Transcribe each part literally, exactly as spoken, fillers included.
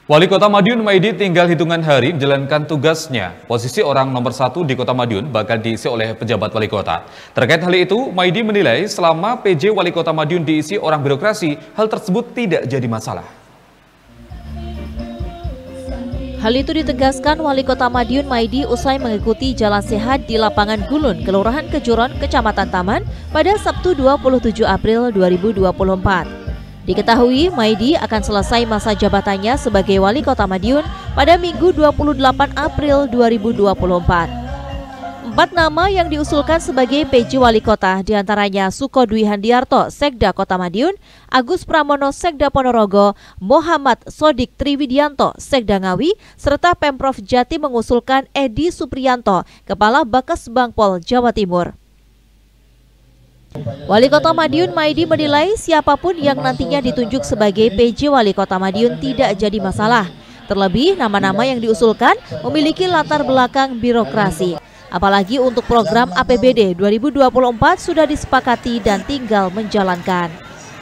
Wali Kota Madiun Maidi tinggal hitungan hari menjalankan tugasnya. Posisi orang nomor satu di Kota Madiun bakal diisi oleh pejabat wali kota. Terkait hal itu, Maidi menilai selama P J Wali Kota Madiun diisi orang birokrasi, hal tersebut tidak jadi masalah. Hal itu ditegaskan Wali Kota Madiun Maidi usai mengikuti jalan sehat di lapangan Gulun, Kelurahan Kejuron, Kecamatan Taman pada Sabtu dua puluh tujuh April dua ribu dua puluh empat. Diketahui Maidi akan selesai masa jabatannya sebagai Wali Kota Madiun pada Minggu dua puluh delapan April dua ribu dua puluh empat. Empat nama yang diusulkan sebagai P J Wali Kota diantaranya Suko Dwi Handiarto, Sekda Kota Madiun, Agus Pramono, Sekda Ponorogo, Muhammad Sodik Triwidianto, Sekda Ngawi, serta Pemprov Jatim mengusulkan Edi Supriyanto, Kepala Bakes Bangpol, Jawa Timur. Wali Kota Madiun Maidi menilai siapapun yang nantinya ditunjuk sebagai P J Wali Kota Madiun tidak jadi masalah. Terlebih nama-nama yang diusulkan memiliki latar belakang birokrasi. Apalagi untuk program A P B D dua ribu dua puluh empat sudah disepakati dan tinggal menjalankan.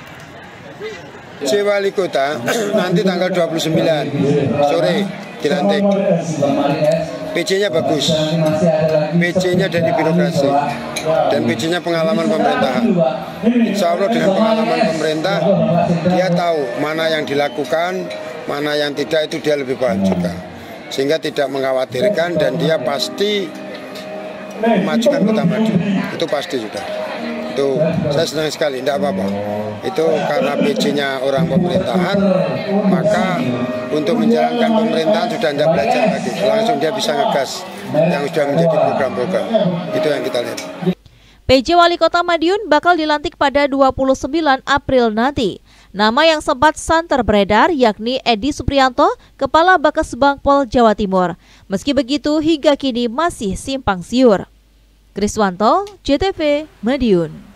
P J Wali Kota nanti tanggal dua puluh sembilan sore dilantik. P J-nya bagus, P J-nya dari birokrasi, dan P J-nya pengalaman pemerintahan. Insya Allah dengan pengalaman pemerintah, dia tahu mana yang dilakukan, mana yang tidak, itu dia lebih paham juga. Sehingga tidak mengkhawatirkan dan dia pasti memajukan Kota Madiun, itu pasti sudah. Itu saya senang sekali, tidak apa-apa. Itu karena P J-nya orang pemerintahan, maka untuk menjalankan pemerintahan sudah tidak belajar lagi, langsung dia bisa ngegas yang sudah menjadi program-program. Itu yang kita lihat. P J Wali Kota Madiun bakal dilantik pada dua puluh sembilan April nanti. Nama yang sempat santer beredar yakni Edi Supriyanto, Kepala Bakes Bangpol, Jawa Timur. Meski begitu, hingga kini masih simpang siur. Kriswanto, J T V, Madiun.